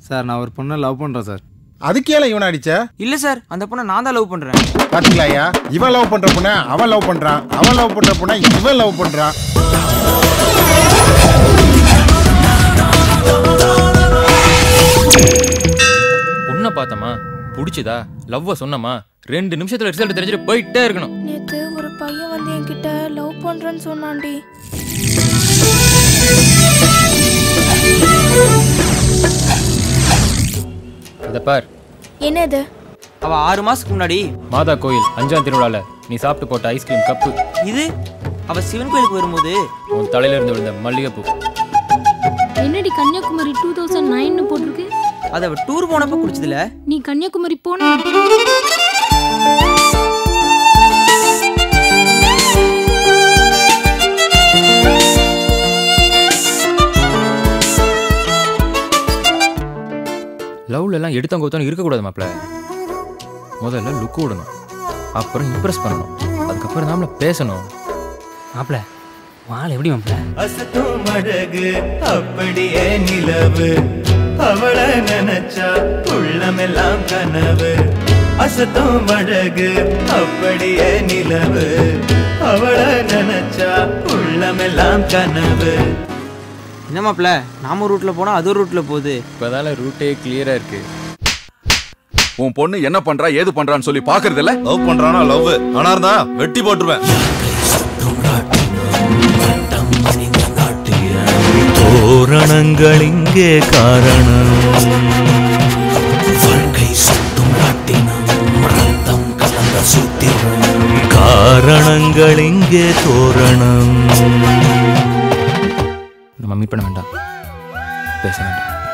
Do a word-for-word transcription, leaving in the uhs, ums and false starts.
Sir நான் ஒரு பொண்ணை லவ் பண்றேன் சார். அதுக்கேல இவன் அடிச்ச? இல்ல சார், அந்த பொண்ணை நான் தான் லவ் பண்றேன். பாத்தீங்களாயா, இவன் லவ் பண்ற பொண்ணை அவன் லவ் பண்றான், அவன் லவ் பண்ற பொண்ணை இவன் லவ் பண்றான். பொண்ணை பார்த்தமா, பிடிச்சதா, லவ்வ சொன்னமா, ரெண்டு நிமிஷத்துல ரிசல்ட் தெரிஞ்சுட்டு போயிட்டே இருக்கணும். நேத்து ஒரு பையன் வந்து என்கிட்ட லவ் பண்றேன்னு சொன்னான்டி. அத பார். என்னது? அவ ஆறு மாசத்துக்கு முன்னாடி மாதா கோயில் அஞ்சாம் திருவிழால நீ சாப்பிட்டு போட்ட ஐஸ்கிரீம் கப்பு. இது அவ சிவன் கோயிலுக்கு வரும்போது உன் தலையில இருந்து விழுந்த மல்லிகைப்பூ. என்னடி கன்னியாகுமரி டூ தௌசண்ட் நைன் போட்டிருக்கு? அது அவ டூர் போனப்ப குடிச்சதுல. நீ கன்னியாகுமரி போன லவ்ல எல்லாம் எடுத்தவங்க ஒருத்தவங்க இருக்கக்கூடாது மாப்பிள்ள. முதல்ல லுக் விடணும், அப்புறம் இம்ப்ரெஸ் பண்ணணும், அதுக்கப்புறம் நாமள பேசணும். மாப்பிள்ள வாள் எப்படி மாப்பிள்ள? அசத்தும் அழகு அப்படியே நிலவு, அவளை நினைச்சா உள்ளமெல்லாம் கனவு. அசத்தும் அழகு அப்படியே நிலவு, அவளை நினைச்சா உள்ளமெல்லாம் கனவு. என்ன மாப்பிள்ள, நாம ரூட்ல போனா அது ரூட்ல போகுது. இப்பதால ரூட்டே கிளியரா இருக்கு. உன் பொண்ணு என்ன பண்றா ஏது பண்றான்னு சொல்லி பாக்குறது இல்ல. லவ் பண்றானா லவ், ஆனா இருந்தா வெட்டி போட்டுருவேன். தோரணங்கள் இங்கே காரணம், வாழ்க்கை சுத்தும் ராட்டினம், ரத்தம் கலந்த சூத்திரம். காரணங்கள் இங்கே தோரணம். நம்ம மீட் பண்ண வேண்டாம், பேச வேண்டாம்.